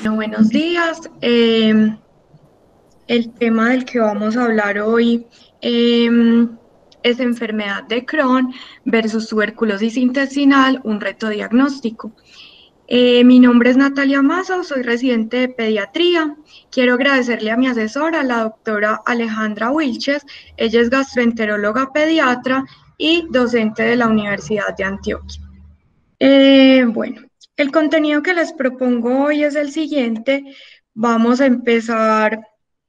Buenos días. El tema del que vamos a hablar hoy es enfermedad de Crohn versus tuberculosis intestinal, un reto diagnóstico. Mi nombre es Natalia Mazo, soy residente de pediatría. Quiero agradecerle a mi asesora, la doctora Alejandra Wilches. Ella es gastroenteróloga pediatra y docente de la Universidad de Antioquia. Bueno, el contenido que les propongo hoy es el siguiente. Vamos a empezar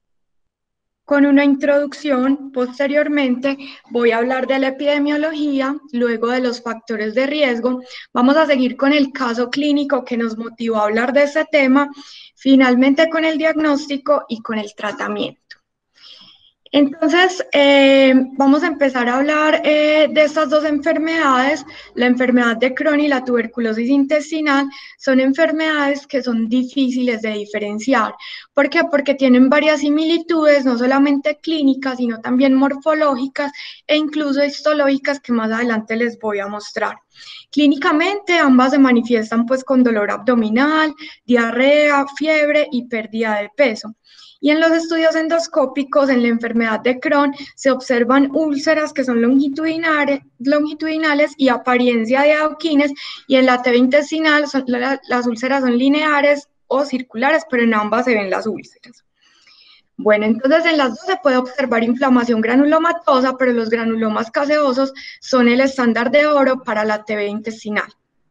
con una introducción. Posteriormente voy a hablar de la epidemiología, luego de los factores de riesgo. Vamos a seguir con el caso clínico que nos motivó a hablar de ese tema, finalmente con el diagnóstico y con el tratamiento. Entonces, vamos a empezar a hablar de estas dos enfermedades. La enfermedad de Crohn y la tuberculosis intestinal son enfermedades que son difíciles de diferenciar. ¿Por qué? Porque tienen varias similitudes, no solamente clínicas, sino también morfológicas e incluso histológicas que más adelante les voy a mostrar. Clínicamente, ambas se manifiestan pues con dolor abdominal, diarrea, fiebre y pérdida de peso. Y en los estudios endoscópicos, en la enfermedad de Crohn, se observan úlceras que son longitudinales y apariencia de adoquines, y en la TV intestinal las úlceras son lineares o circulares, pero en ambas se ven las úlceras. Bueno, entonces en las dos se puede observar inflamación granulomatosa, pero los granulomas caseosos son el estándar de oro para la TV intestinal.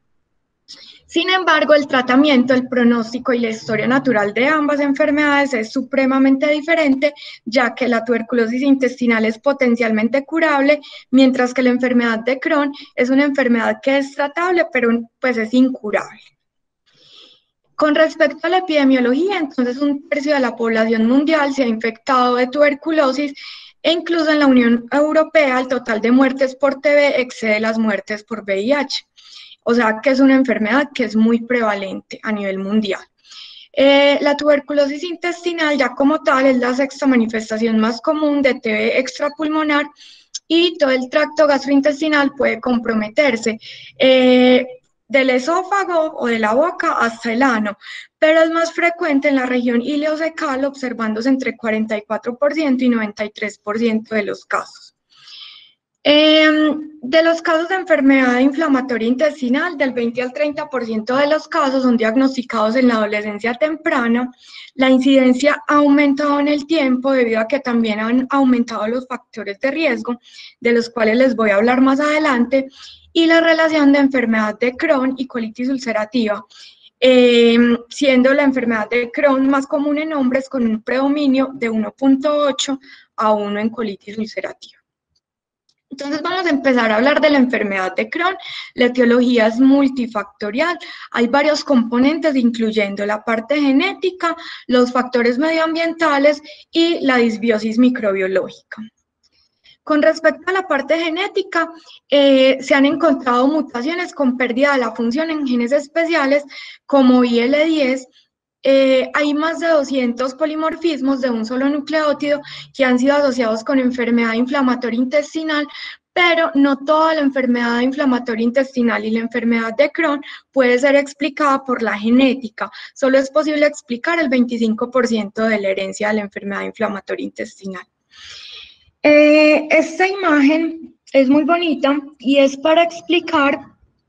Sin embargo, el tratamiento, el pronóstico y la historia natural de ambas enfermedades es supremamente diferente, ya que la tuberculosis intestinal es potencialmente curable, mientras que la enfermedad de Crohn es una enfermedad que es tratable, pero pues es incurable. Con respecto a la epidemiología, entonces 1/3 de la población mundial se ha infectado de tuberculosis e incluso en la Unión Europea el total de muertes por TB excede las muertes por VIH. O sea que es una enfermedad que es muy prevalente a nivel mundial. La tuberculosis intestinal ya como tal es la sexta manifestación más común de TB extrapulmonar y todo el tracto gastrointestinal puede comprometerse, del esófago o de la boca hasta el ano, pero es más frecuente en la región ileocecal, observándose entre 44% y 93% de los casos. De los casos de enfermedad inflamatoria intestinal, del 20 al 30% de los casos son diagnosticados en la adolescencia temprana. La incidencia ha aumentado en el tiempo debido a que también han aumentado los factores de riesgo, de los cuales les voy a hablar más adelante, y la relación de enfermedad de Crohn y colitis ulcerativa, siendo la enfermedad de Crohn más común en hombres con un predominio de 1.8 a 1 en colitis ulcerativa. Entonces vamos a empezar a hablar de la enfermedad de Crohn. La etiología es multifactorial. Hay varios componentes, incluyendo la parte genética, los factores medioambientales y la disbiosis microbiológica. Con respecto a la parte genética, se han encontrado mutaciones con pérdida de la función en genes especiales como IL-10. Hay más de 200 polimorfismos de un solo nucleótido que han sido asociados con enfermedad inflamatoria intestinal, pero no toda la enfermedad inflamatoria intestinal y la enfermedad de Crohn puede ser explicada por la genética. Solo es posible explicar el 25% de la herencia de la enfermedad inflamatoria intestinal. Esta imagen es muy bonita y es para explicar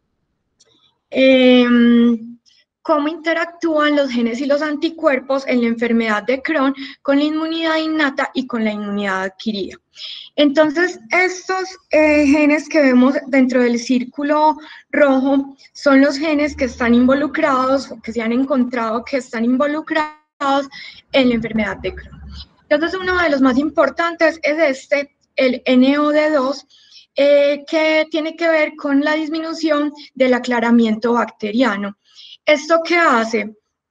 cómo interactúan los genes y los anticuerpos en la enfermedad de Crohn con la inmunidad innata y con la inmunidad adquirida. Entonces, estos genes que vemos dentro del círculo rojo son los genes que están involucrados, que se han encontrado que están involucrados en la enfermedad de Crohn. Entonces, uno de los más importantes es el NOD2, que tiene que ver con la disminución del aclaramiento bacteriano. ¿Esto qué hace?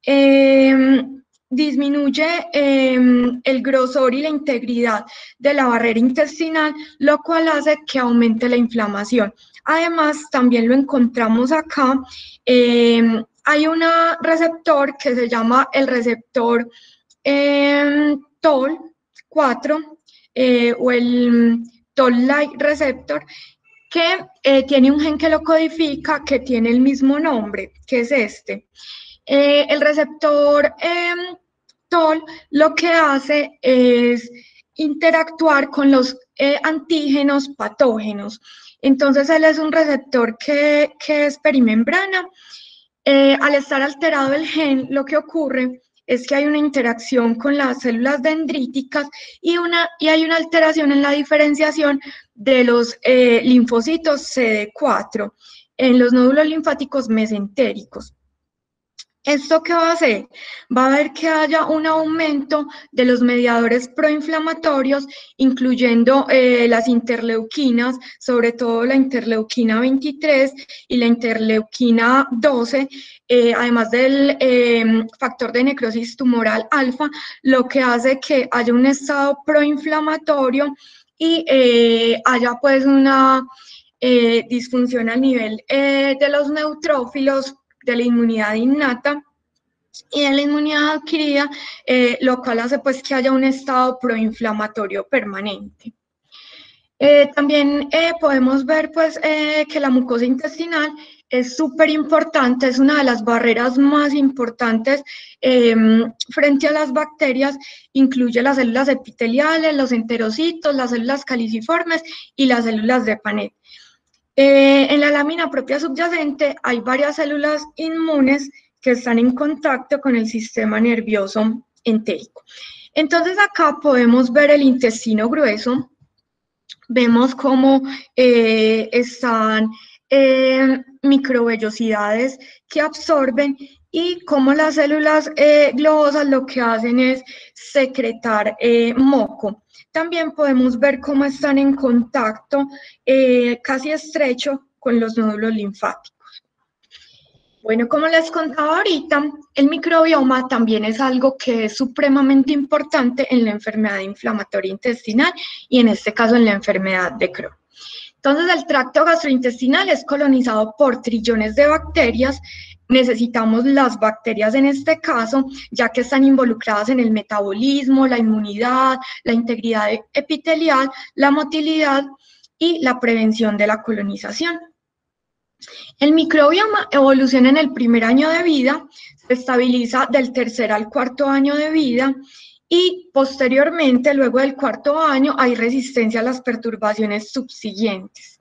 Disminuye el grosor y la integridad de la barrera intestinal, lo cual hace que aumente la inflamación. Además, también lo encontramos acá, hay un receptor que se llama el receptor TOL4, o el Toll-like receptor, que tiene un gen que lo codifica, que tiene el mismo nombre, que es este. El receptor TOL lo que hace es interactuar con los antígenos patógenos. Entonces, él es un receptor que es perimembrana. Al estar alterado el gen, lo que ocurre es que hay una interacción con las células dendríticas y hay una alteración en la diferenciación de los linfocitos CD4 en los nódulos linfáticos mesentéricos. ¿Esto qué va a hacer? Va a haber que haya un aumento de los mediadores proinflamatorios, incluyendo las interleuquinas, sobre todo la interleuquina 23 y la interleuquina 12, además del factor de necrosis tumoral alfa, lo que hace que haya un estado proinflamatorio y haya pues una disfunción a nivel de los neutrófilos, de la inmunidad innata y de la inmunidad adquirida, lo cual hace pues que haya un estado proinflamatorio permanente. También podemos ver pues que la mucosa intestinal es súper importante, es una de las barreras más importantes frente a las bacterias, incluye las células epiteliales, los enterocitos, las células caliciformes y las células de Panet. En la lámina propia subyacente hay varias células inmunes que están en contacto con el sistema nervioso entérico. Entonces acá podemos ver el intestino grueso, vemos cómo están microvellosidades que absorben y cómo las células globosas lo que hacen es secretar moco. También podemos ver cómo están en contacto casi estrecho con los nódulos linfáticos. Bueno, como les contaba ahorita, el microbioma también es algo que es supremamente importante en la enfermedad inflamatoria intestinal y en este caso en la enfermedad de Crohn. Entonces, el tracto gastrointestinal es colonizado por trillones de bacterias. Necesitamos las bacterias en este caso, ya que están involucradas en el metabolismo, la inmunidad, la integridad epitelial, la motilidad y la prevención de la colonización. El microbioma evoluciona en el primer año de vida, se estabiliza del tercer al cuarto año de vida y posteriormente, luego del cuarto año, hay resistencia a las perturbaciones subsiguientes.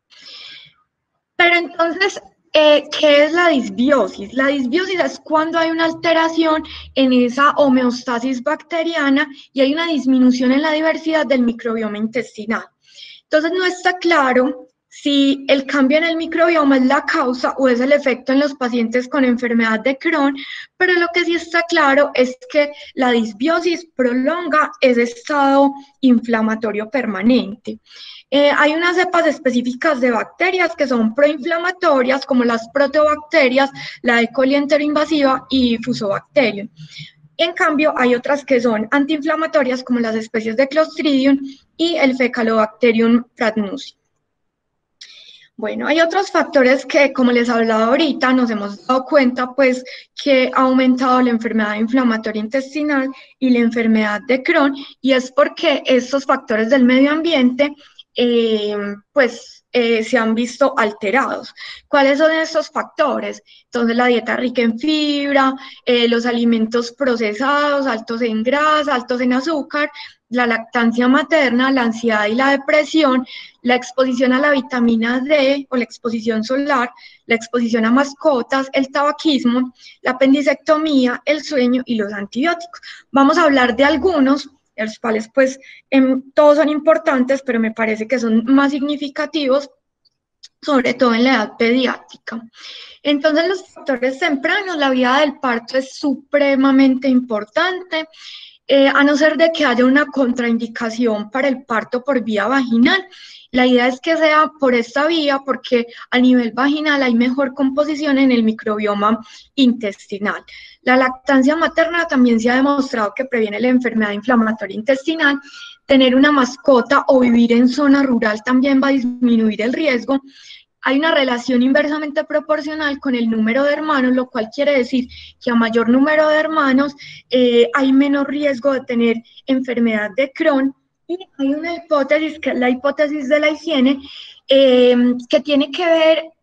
Pero entonces, ¿qué es la disbiosis? La disbiosis es cuando hay una alteración en esa homeostasis bacteriana y hay una disminución en la diversidad del microbioma intestinal. Entonces, no está claro si el cambio en el microbioma es la causa o es el efecto en los pacientes con enfermedad de Crohn, pero lo que sí está claro es que la disbiosis prolonga ese estado inflamatorio permanente. Hay unas cepas específicas de bacterias que son proinflamatorias, como las proteobacterias, la E. coli enteroinvasiva y Fusobacterium. En cambio, hay otras que son antiinflamatorias, como las especies de Clostridium y el Fecalobacterium pratnusi. Bueno, hay otros factores que, como les hablaba ahorita, nos hemos dado cuenta, pues, que ha aumentado la enfermedad inflamatoria intestinal y la enfermedad de Crohn, y es porque estos factores del medio ambiente, se han visto alterados. ¿Cuáles son estos factores? Entonces, la dieta rica en fibra, los alimentos procesados, altos en grasa, altos en azúcar, la lactancia materna, la ansiedad y la depresión, la exposición a la vitamina D o la exposición solar, la exposición a mascotas, el tabaquismo, la apendicectomía, el sueño y los antibióticos. Vamos a hablar de algunos, los cuales pues todos son importantes, pero me parece que son más significativos, sobre todo en la edad pediátrica. Entonces, los factores tempranos, la vía del parto es supremamente importante. A no ser de que haya una contraindicación para el parto por vía vaginal. La idea es que sea por esta vía porque a nivel vaginal hay mejor composición en el microbioma intestinal. La lactancia materna también se ha demostrado que previene la enfermedad inflamatoria intestinal. Tener una mascota o vivir en zona rural también va a disminuir el riesgo. Hay una relación inversamente proporcional con el número de hermanos, lo cual quiere decir que a mayor número de hermanos hay menos riesgo de tener enfermedad de Crohn. Y hay una hipótesis, que es la hipótesis de la higiene, que tiene que ver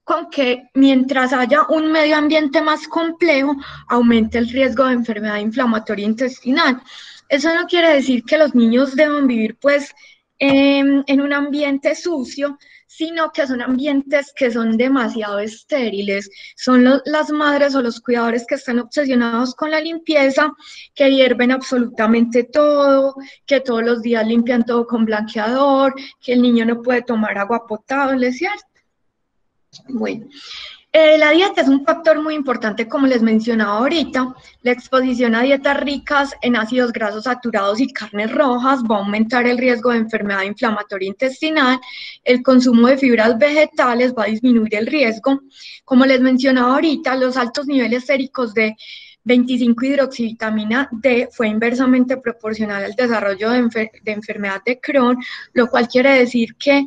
con que mientras haya un medio ambiente más complejo, aumente el riesgo de enfermedad inflamatoria intestinal. Eso no quiere decir que los niños deban vivir pues en un ambiente sucio, sino que son ambientes que son demasiado estériles. Son las madres o los cuidadores que están obsesionados con la limpieza, que hierven absolutamente todo, que todos los días limpian todo con blanqueador, que el niño no puede tomar agua potable, ¿cierto? Bueno, la dieta es un factor muy importante, como les mencionaba ahorita. La exposición a dietas ricas en ácidos grasos saturados y carnes rojas va a aumentar el riesgo de enfermedad inflamatoria intestinal. El consumo de fibras vegetales va a disminuir el riesgo. Como les mencionaba ahorita, los altos niveles séricos de 25-hidroxivitamina D fue inversamente proporcional al desarrollo de enfermedad de Crohn, lo cual quiere decir que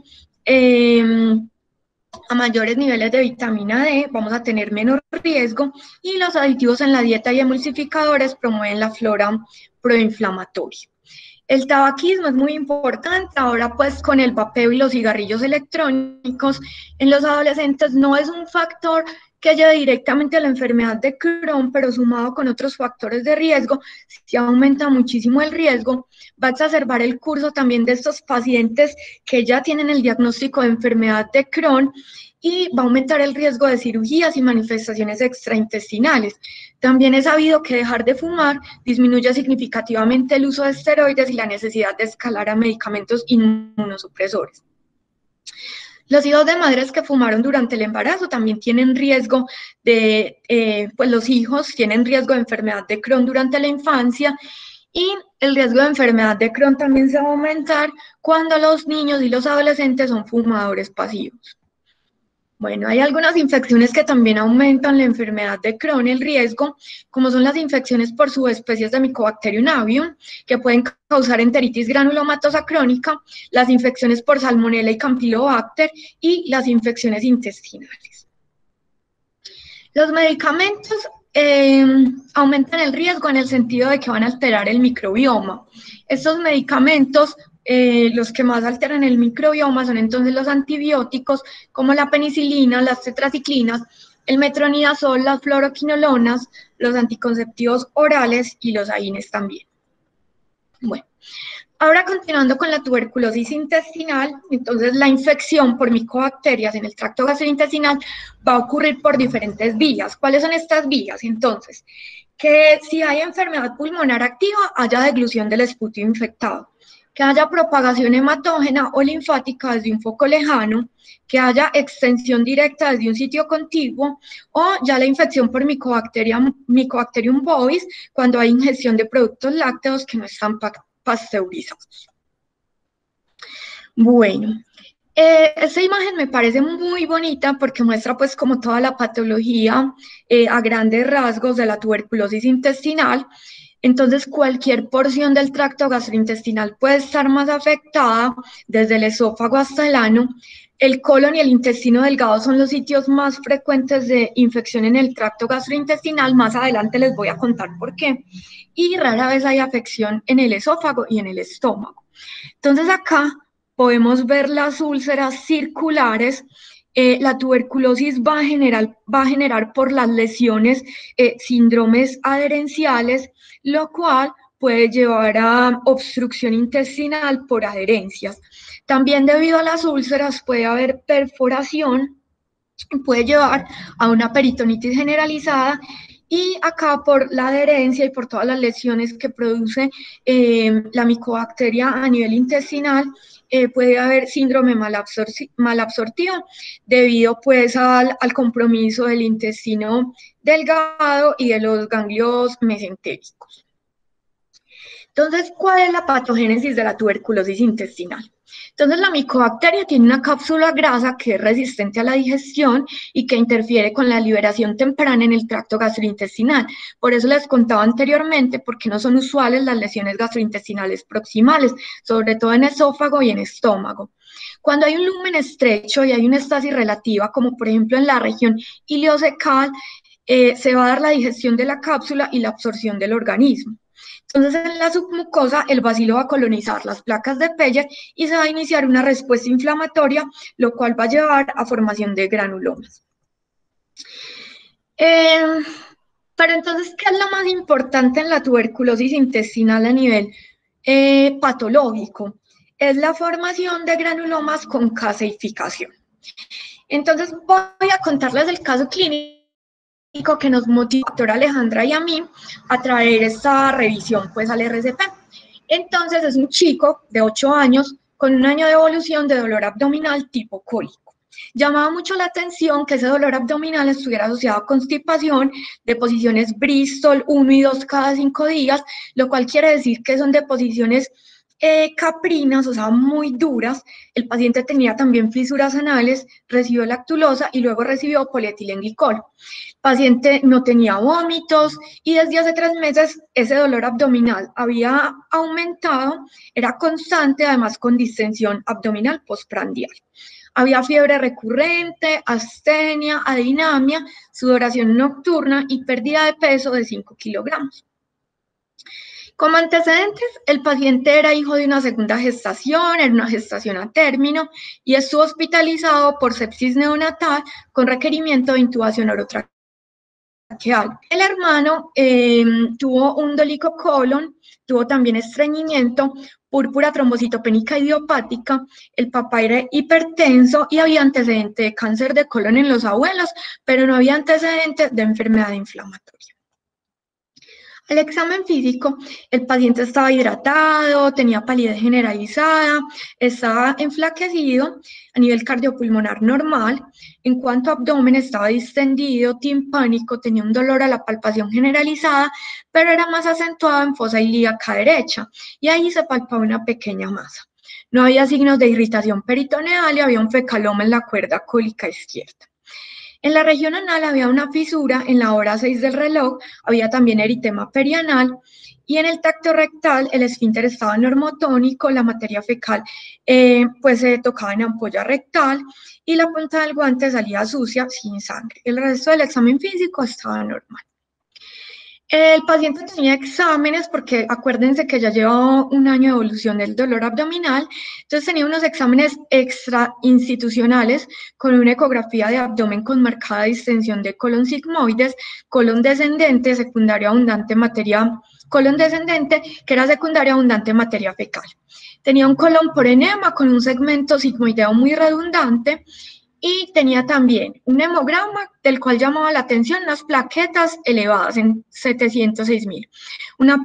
a mayores niveles de vitamina D vamos a tener menor riesgo, y los aditivos en la dieta y emulsificadores promueven la flora proinflamatoria. El tabaquismo es muy importante. Ahora pues con el vapeo y los cigarrillos electrónicos en los adolescentes no es un factor que lleve directamente a la enfermedad de Crohn, pero sumado con otros factores de riesgo, si aumenta muchísimo el riesgo, va a exacerbar el curso también de estos pacientes que ya tienen el diagnóstico de enfermedad de Crohn, y va a aumentar el riesgo de cirugías y manifestaciones extraintestinales. También es sabido que dejar de fumar disminuye significativamente el uso de esteroides y la necesidad de escalar a medicamentos inmunosupresores. Los hijos de madres que fumaron durante el embarazo también tienen riesgo pues los hijos tienen riesgo de enfermedad de Crohn durante la infancia, y el riesgo de enfermedad de Crohn también se va a aumentar cuando los niños y los adolescentes son fumadores pasivos. Bueno, hay algunas infecciones que también aumentan la enfermedad de Crohn, el riesgo, como son las infecciones por subespecies de Mycobacterium avium, que pueden causar enteritis granulomatosa crónica, las infecciones por Salmonella y Campylobacter y las infecciones intestinales. Los medicamentos aumentan el riesgo en el sentido de que van a alterar el microbioma. Estos medicamentos, los que más alteran el microbioma son entonces los antibióticos, como la penicilina, las tetraciclinas, el metronidazol, las fluoroquinolonas, los anticonceptivos orales y los AINES también. Bueno, ahora continuando con la tuberculosis intestinal, entonces la infección por micobacterias en el tracto gastrointestinal va a ocurrir por diferentes vías. ¿Cuáles son estas vías? Entonces, que si hay enfermedad pulmonar activa, haya deglución del esputo infectado, que haya propagación hematógena o linfática desde un foco lejano, que haya extensión directa desde un sitio contiguo, o ya la infección por Mycobacterium bovis cuando hay ingestión de productos lácteos que no están pasteurizados. Bueno, esta imagen me parece muy bonita porque muestra pues como toda la patología a grandes rasgos de la tuberculosis intestinal. Entonces cualquier porción del tracto gastrointestinal puede estar más afectada, desde el esófago hasta el ano. El colon y el intestino delgado son los sitios más frecuentes de infección en el tracto gastrointestinal. Más adelante les voy a contar por qué. Y rara vez hay afección en el esófago y en el estómago. Entonces acá podemos ver las úlceras circulares. La tuberculosis va a generar por las lesiones síndromes adherenciales, lo cual puede llevar a obstrucción intestinal por adherencias. También debido a las úlceras puede haber perforación, puede llevar a una peritonitis generalizada, y acá por la adherencia y por todas las lesiones que produce la micobacteria a nivel intestinal, puede haber síndrome malabsortivo debido pues al compromiso del intestino delgado y de los ganglios mesentéricos. Entonces, ¿cuál es la patogénesis de la tuberculosis intestinal? Entonces, la micobacteria tiene una cápsula grasa que es resistente a la digestión y que interfiere con la liberación temprana en el tracto gastrointestinal. Por eso les contaba anteriormente por qué no son usuales las lesiones gastrointestinales proximales, sobre todo en esófago y en estómago. Cuando hay un lumen estrecho y hay una estasis relativa, como por ejemplo en la región ileocecal, se va a dar la digestión de la cápsula y la absorción del organismo. Entonces, en la submucosa, el bacilo va a colonizar las placas de Peyer y se va a iniciar una respuesta inflamatoria, lo cual va a llevar a formación de granulomas. Eh, pero entonces, ¿qué es lo más importante en la tuberculosis intestinal a nivel patológico? Es la formación de granulomas con caseificación. Entonces, voy a contarles el caso clínico que nos motivó a la doctora Alejandra y a mí a traer esta revisión pues al RCP. Entonces, es un chico de 8 años con un año de evolución de dolor abdominal tipo cólico. Llamaba mucho la atención que ese dolor abdominal estuviera asociado a constipación, deposiciones Bristol 1 y 2 cada 5 días, lo cual quiere decir que son deposiciones caprinas, o sea, muy duras. El paciente tenía también fisuras anales, recibió lactulosa y luego recibió polietilenglicol. El paciente no tenía vómitos y desde hace 3 meses ese dolor abdominal había aumentado, era constante, además con distensión abdominal postprandial. Había fiebre recurrente, astenia, adinamia, sudoración nocturna y pérdida de peso de 5 kilogramos. Como antecedentes, el paciente era hijo de una segunda gestación, era una gestación a término y estuvo hospitalizado por sepsis neonatal con requerimiento de intubación orotraqueal. El hermano tuvo un dolicocolon, tuvo también estreñimiento, púrpura trombocitopénica idiopática, el papá era hipertenso y había antecedente de cáncer de colon en los abuelos, pero no había antecedente de enfermedad inflamatoria. Al examen físico, el paciente estaba hidratado, tenía palidez generalizada, estaba enflaquecido a nivel cardiopulmonar normal. En cuanto a abdomen, estaba distendido, timpánico, tenía un dolor a la palpación generalizada, pero era más acentuado en fosa ilíaca derecha y ahí se palpaba una pequeña masa. No había signos de irritación peritoneal y había un fecaloma en la cuerda cólica izquierda. En la región anal había una fisura, en la hora 6 del reloj había también eritema perianal y en el tacto rectal el esfínter estaba normotónico, la materia fecal pues se tocaba en ampolla rectal y la punta del guante salía sucia sin sangre. El resto del examen físico estaba normal. El paciente tenía exámenes porque acuérdense que ya llevaba un año de evolución del dolor abdominal, entonces tenía unos exámenes extrainstitucionales con una ecografía de abdomen con marcada distensión de colon sigmoides, colon descendente, secundaria abundante materia, colon descendente, que era secundaria abundante materia fecal. Tenía un colon por enema con un segmento sigmoideo muy redundante y tenía también un hemograma del cual llamaba la atención las plaquetas elevadas en 706.000, una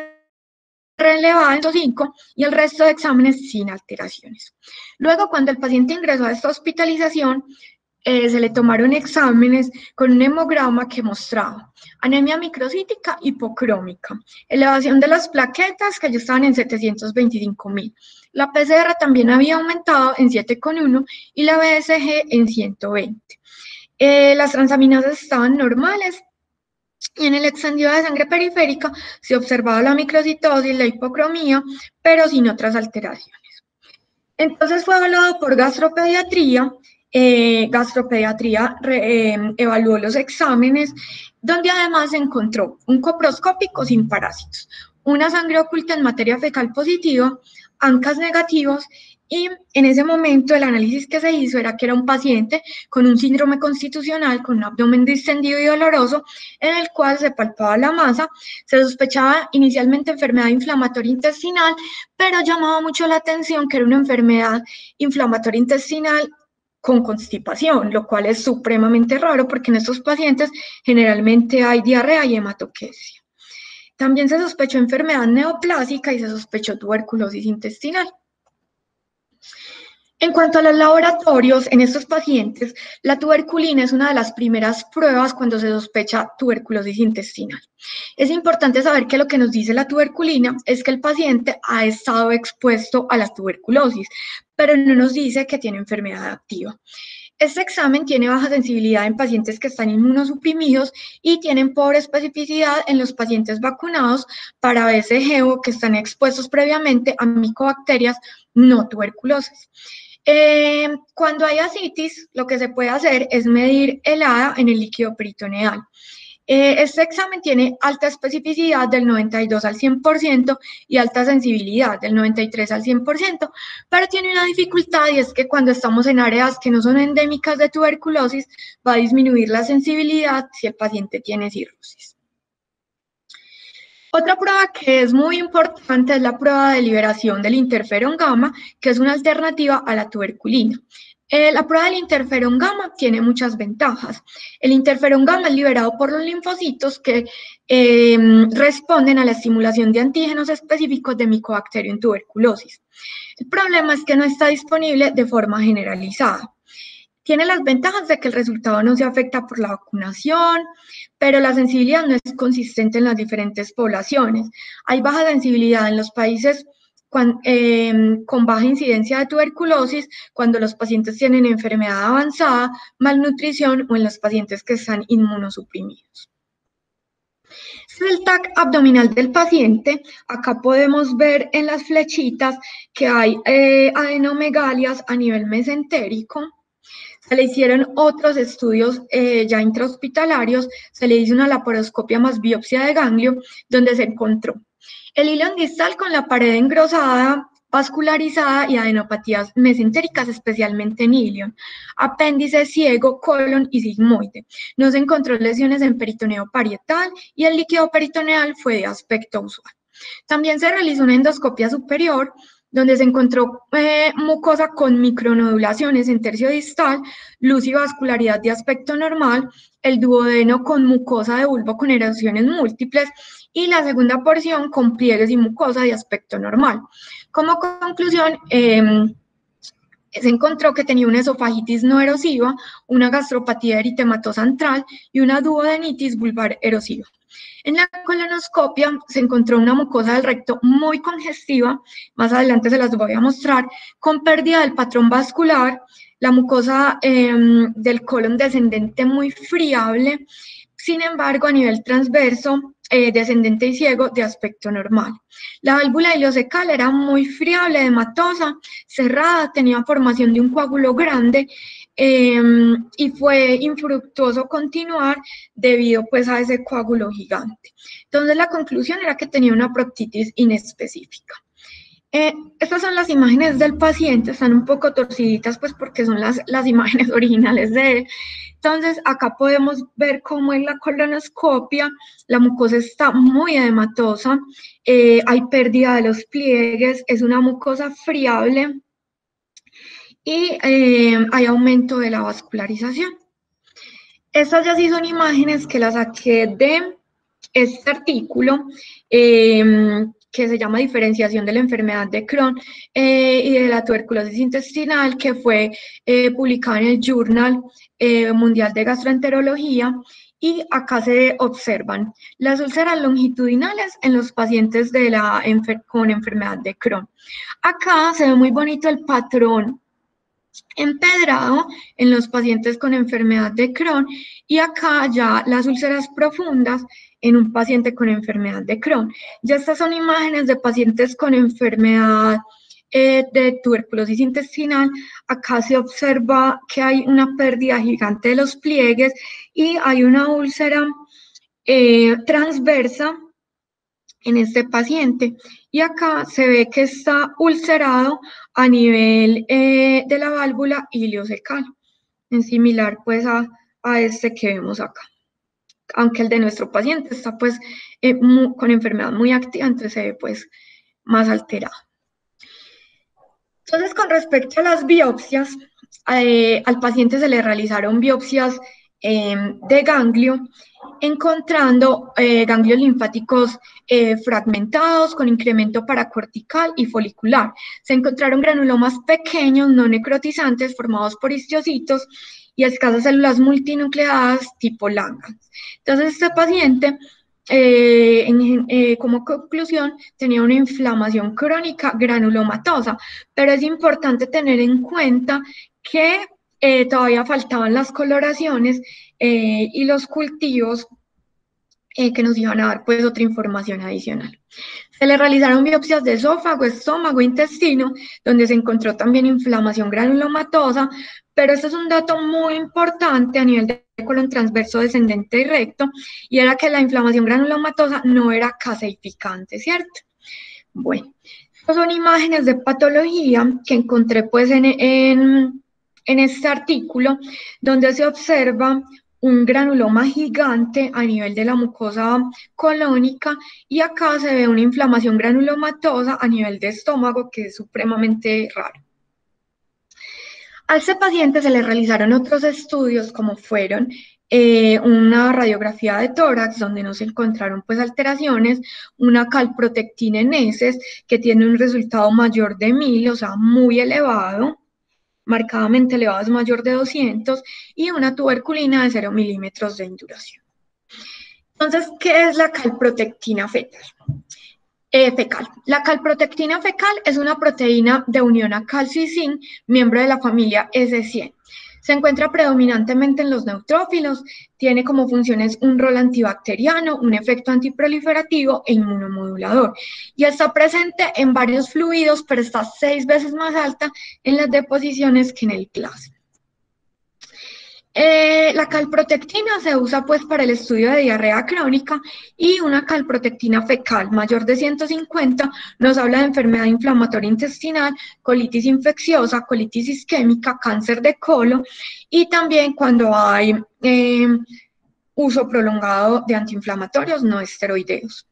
PCR elevada en 105 y el resto de exámenes sin alteraciones. Luego, cuando el paciente ingresó a esta hospitalización, se le tomaron exámenes con un hemograma que mostraba anemia microcítica hipocrómica, elevación de las plaquetas que ya estaban en 725.000. La PCR también había aumentado en 7,1 y la BSG en 120. Las transaminasas estaban normales y en el extendido de sangre periférica se observaba la microcitosis, la hipocromía, pero sin otras alteraciones. Entonces fue evaluado por gastropediatría. Gastropediatría evaluó los exámenes, donde además se encontró un coproscópico sin parásitos, una sangre oculta en materia fecal positiva, ANCAS negativos, y en ese momento el análisis que se hizo era que era un paciente con un síndrome constitucional, con un abdomen distendido y doloroso, en el cual se palpaba la masa, se sospechaba inicialmente enfermedad inflamatoria intestinal, pero llamaba mucho la atención que era una enfermedad inflamatoria intestinal con constipación, lo cual es supremamente raro porque en estos pacientes generalmente hay diarrea y hematoquesia. También se sospechó enfermedad neoplásica y se sospechó tuberculosis intestinal. En cuanto a los laboratorios, en estos pacientes, la tuberculina es una de las primeras pruebas cuando se sospecha tuberculosis intestinal. Es importante saber que lo que nos dice la tuberculina es que el paciente ha estado expuesto a la tuberculosis, pero no nos dice que tiene enfermedad activa. Este examen tiene baja sensibilidad en pacientes que están inmunosuprimidos y tienen pobre especificidad en los pacientes vacunados para BCG o que están expuestos previamente a micobacterias no tuberculosas. Cuando hay ascitis, lo que se puede hacer es medir el ADA en el líquido peritoneal. Este examen tiene alta especificidad del 92 al 100% y alta sensibilidad del 93 al 100%, pero tiene una dificultad y es que cuando estamos en áreas que no son endémicas de tuberculosis, va a disminuir la sensibilidad si el paciente tiene cirrosis. Otra prueba que es muy importante es la prueba de liberación del interferón gamma, que es una alternativa a la tuberculina. La prueba del interferón gamma tiene muchas ventajas. El interferón gamma es liberado por los linfocitos que responden a la estimulación de antígenos específicos de Mycobacterium en tuberculosis. El problema es que no está disponible de forma generalizada. Tiene las ventajas de que el resultado no se afecta por la vacunación, pero la sensibilidad no es consistente en las diferentes poblaciones. Hay baja sensibilidad en los países con baja incidencia de tuberculosis, cuando los pacientes tienen enfermedad avanzada, malnutrición o en los pacientes que están inmunosuprimidos. Este es el TAC abdominal del paciente. Acá podemos ver en las flechitas que hay adenomegalias a nivel mesentérico. Se le hicieron otros estudios ya intrahospitalarios, se le hizo una laparoscopia más biopsia de ganglio, donde se encontró el hilo distal con la pared engrosada, vascularizada y adenopatías mesentéricas, especialmente en ilion, apéndice ciego, colon y sigmoide. No se encontró lesiones en peritoneo parietal y el líquido peritoneal fue de aspecto usual. También se realizó una endoscopia superior, donde se encontró mucosa con micronodulaciones en tercio distal, luz y vascularidad de aspecto normal, el duodeno con mucosa de bulbo con erosiones múltiples y la segunda porción con pliegues y mucosa de aspecto normal. Como conclusión, se encontró que tenía una esofagitis no erosiva, una gastropatía eritematosa antral y una duodenitis vulvar erosiva. En la colonoscopia se encontró una mucosa del recto muy congestiva, más adelante se las voy a mostrar, con pérdida del patrón vascular, la mucosa del colon descendente muy friable, sin embargo a nivel transverso, descendente y ciego de aspecto normal. La válvula ileocecal era muy friable, hematosa, cerrada, tenía formación de un coágulo grande, y fue infructuoso continuar debido pues a ese coágulo gigante. Entonces la conclusión era que tenía una proctitis inespecífica. Estas son las imágenes del paciente, están un poco torciditas pues porque son las imágenes originales de él. Entonces acá podemos ver cómo en la colonoscopia la mucosa está muy edematosa, hay pérdida de los pliegues, es una mucosa friable y hay aumento de la vascularización. Estas ya sí son imágenes que las saqué de este artículo que se llama Diferenciación de la enfermedad de Crohn y de la tuberculosis intestinal, que fue publicado en el Journal Mundial de Gastroenterología. Y acá se observan las úlceras longitudinales en los pacientes con enfermedad de Crohn. Acá se ve muy bonito el patrón empedrado en los pacientes con enfermedad de Crohn y acá ya las úlceras profundas en un paciente con enfermedad de Crohn. Ya estas son imágenes de pacientes con enfermedad de tuberculosis intestinal. Acá se observa que hay una pérdida gigante de los pliegues y hay una úlcera transversa en este paciente. Y acá se ve que está ulcerado a nivel de la válvula ileocecal, en similar pues a este que vemos acá. Aunque el de nuestro paciente está pues con enfermedad muy activa, entonces se ve pues más alterado. Entonces, con respecto a las biopsias, al paciente se le realizaron biopsias de ganglio, encontrando ganglios linfáticos fragmentados con incremento paracortical y folicular. Se encontraron granulomas pequeños no necrotizantes formados por histocitos y escasas células multinucleadas tipo Langhans. Entonces, este paciente como conclusión, tenía una inflamación crónica granulomatosa, pero es importante tener en cuenta que todavía faltaban las coloraciones y los cultivos que nos iban a dar pues otra información adicional. Se le realizaron biopsias de esófago, estómago, intestino, donde se encontró también inflamación granulomatosa, pero este es un dato muy importante a nivel de colon transverso, descendente y recto, y era que la inflamación granulomatosa no era caseificante, ¿cierto? Bueno, estas son imágenes de patología que encontré pues en este artículo, donde se observa un granuloma gigante a nivel de la mucosa colónica y acá se ve una inflamación granulomatosa a nivel de estómago que es supremamente raro. A este paciente se le realizaron otros estudios como fueron una radiografía de tórax donde no se encontraron pues alteraciones, una calprotectina en heces que tiene un resultado mayor de 1000, o sea, muy elevado, marcadamente elevado, es mayor de 200, y una tuberculina de 0 milímetros de induración. Entonces, ¿qué es la calprotectina fetal? Fecal. La calprotectina fecal es una proteína de unión a calcio y zinc, miembro de la familia S100. Se encuentra predominantemente en los neutrófilos, tiene como funciones un rol antibacteriano, un efecto antiproliferativo e inmunomodulador. Y está presente en varios fluidos, pero está 6 veces más alta en las deposiciones que en el plasma. La calprotectina se usa pues para el estudio de diarrea crónica y una calprotectina fecal mayor de 150 nos habla de enfermedad inflamatoria intestinal, colitis infecciosa, colitis isquémica, cáncer de colon y también cuando hay uso prolongado de antiinflamatorios no esteroideos.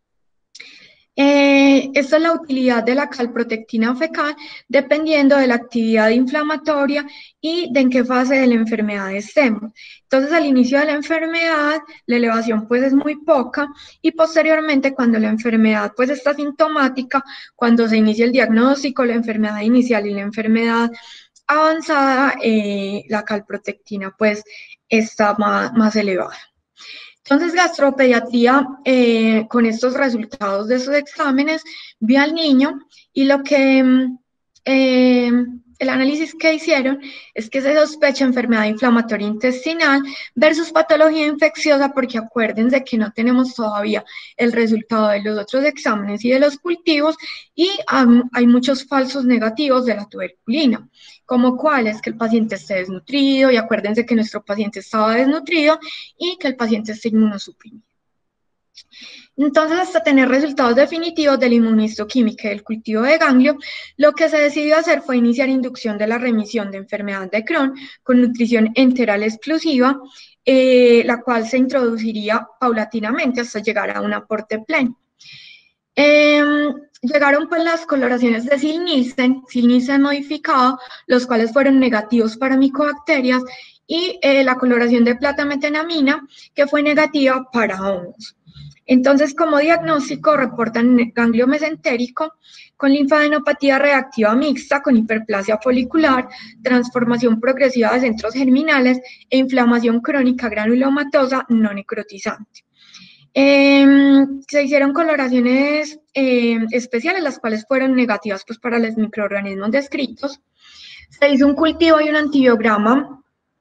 Esta es la utilidad de la calprotectina fecal dependiendo de la actividad inflamatoria y de en qué fase de la enfermedad estemos. Entonces, al inicio de la enfermedad, la elevación pues es muy poca y posteriormente cuando la enfermedad pues está sintomática, cuando se inicia el diagnóstico, la enfermedad inicial y la enfermedad avanzada, la calprotectina pues está más elevada. Entonces, gastropediatría, con estos resultados de sus exámenes, vio al niño y el análisis que hicieron es que se sospecha enfermedad inflamatoria intestinal versus patología infecciosa, porque acuérdense que no tenemos todavía el resultado de los otros exámenes y de los cultivos y hay muchos falsos negativos de la tuberculina, como cuáles, que el paciente esté desnutrido, y acuérdense que nuestro paciente estaba desnutrido y que el paciente esté inmunosuprimido. Entonces, hasta tener resultados definitivos de la inmunohistoquímica y del cultivo de ganglio, lo que se decidió hacer fue iniciar inducción de la remisión de enfermedad de Crohn con nutrición enteral exclusiva, la cual se introduciría paulatinamente hasta llegar a un aporte pleno. Llegaron pues las coloraciones de Sil-Nielsen modificado, los cuales fueron negativos para micobacterias, y la coloración de plata-metenamina, que fue negativa para hongos. Entonces, como diagnóstico, reportan ganglio mesentérico con linfadenopatía reactiva mixta, con hiperplasia folicular, transformación progresiva de centros germinales e inflamación crónica granulomatosa no necrotizante. Se hicieron coloraciones especiales, las cuales fueron negativas pues, para los microorganismos descritos. Se hizo un cultivo y un antibiograma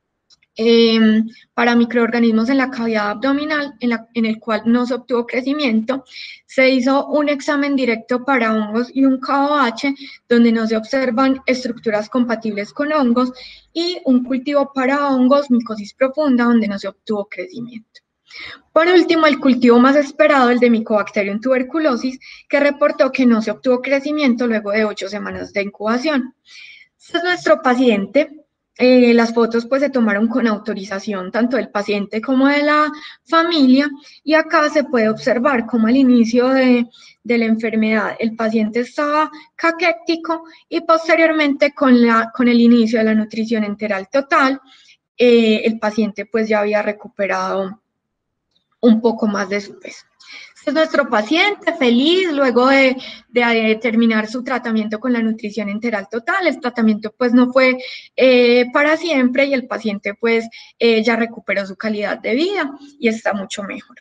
para microorganismos en la cavidad abdominal, en el cual no se obtuvo crecimiento. Se hizo un examen directo para hongos y un KOH, donde no se observan estructuras compatibles con hongos, y un cultivo para hongos, micosis profunda, donde no se obtuvo crecimiento. Por último, el cultivo más esperado, el de Mycobacterium tuberculosis, que reportó que no se obtuvo crecimiento luego de 8 semanas de incubación. Este es nuestro paciente. Las fotos pues se tomaron con autorización tanto del paciente como de la familia, y acá se puede observar cómo al inicio de la enfermedad el paciente estaba caquéctico y posteriormente con el inicio de la nutrición enteral total, el paciente pues ya había recuperado un poco más de su peso. Este es nuestro paciente feliz luego de terminar su tratamiento con la nutrición enteral total. El tratamiento pues no fue para siempre y el paciente pues ya recuperó su calidad de vida y está mucho mejor.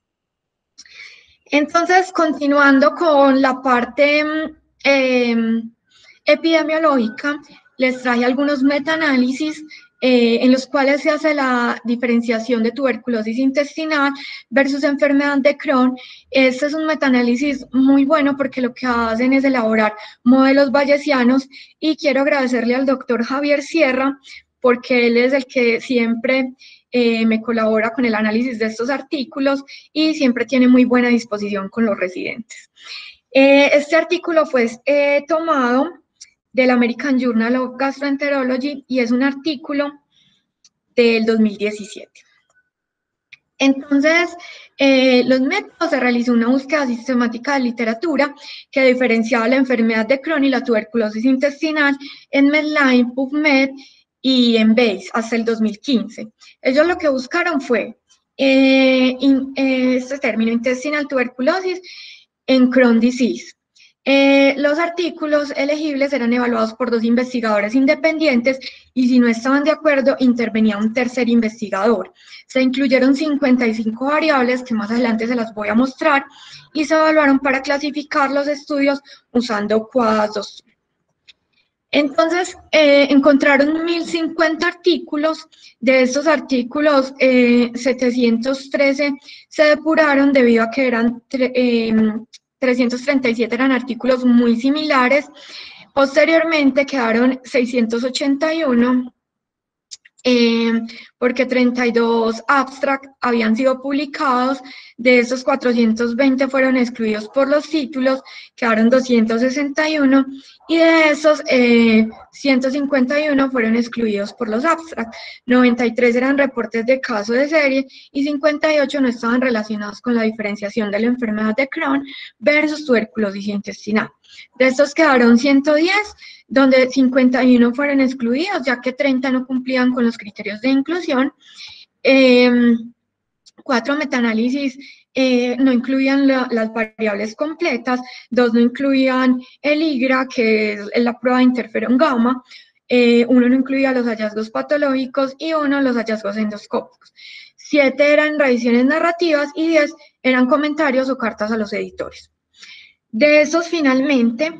Entonces, continuando con la parte epidemiológica, les traje algunos metaanálisis en los cuales se hace la diferenciación de tuberculosis intestinal versus enfermedad de Crohn. Este es un metaanálisis muy bueno porque lo que hacen es elaborar modelos bayesianos, y quiero agradecerle al doctor Javier Sierra porque él es el que siempre me colabora con el análisis de estos artículos y siempre tiene muy buena disposición con los residentes. Este artículo fue tomado del American Journal of Gastroenterology y es un artículo del 2017. Entonces, los métodos, se realizó una búsqueda sistemática de literatura que diferenciaba la enfermedad de Crohn y la tuberculosis intestinal en Medline, PubMed y en Base hasta el 2015. Ellos lo que buscaron fue este término, intestinal tuberculosis en Crohn disease. Los artículos elegibles eran evaluados por 2 investigadores independientes y si no estaban de acuerdo, intervenía un tercer investigador. Se incluyeron 55 variables que más adelante se las voy a mostrar y se evaluaron para clasificar los estudios usando QADAS. Entonces, encontraron 1050 artículos. De estos artículos, 713 se depuraron debido a que eran 337 eran artículos muy similares. Posteriormente quedaron 681 porque 32 abstracts habían sido publicados. De esos 420 fueron excluidos por los títulos, quedaron 261, y de esos 151 fueron excluidos por los abstracts. 93 eran reportes de caso de serie y 58 no estaban relacionados con la diferenciación de la enfermedad de Crohn versus tuberculosis intestinal. De estos quedaron 110, donde 51 fueron excluidos, ya que 30 no cumplían con los criterios de inclusión. 4 metaanálisis no incluían las variables completas, 2 no incluían el IGRA, que es la prueba de interferón gamma, 1 no incluía los hallazgos patológicos y 1 los hallazgos endoscópicos. 7 eran revisiones narrativas y 10 eran comentarios o cartas a los editores. De esos, finalmente,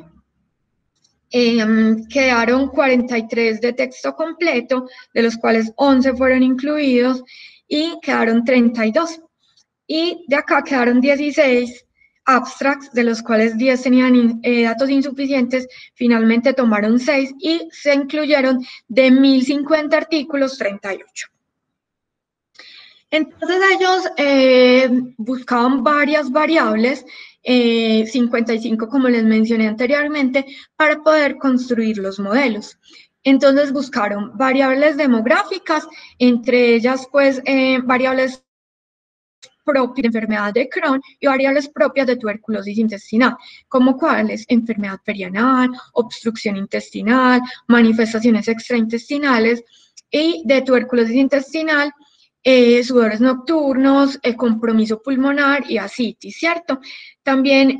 quedaron 43 de texto completo, de los cuales 11 fueron incluidos y quedaron 32. Y de acá quedaron 16 abstracts, de los cuales 10 tenían datos insuficientes. Finalmente tomaron 6 y se incluyeron de 1050 artículos 38. Entonces ellos buscaban varias variables, 55 como les mencioné anteriormente, para poder construir los modelos. Entonces buscaron variables demográficas, entre ellas pues variables propias de enfermedad de Crohn y variables propias de tuberculosis intestinal, como cuáles: enfermedad perianal, obstrucción intestinal, manifestaciones extraintestinales, y de tuberculosis intestinal, sudores nocturnos, compromiso pulmonar y ascitis, ¿cierto? También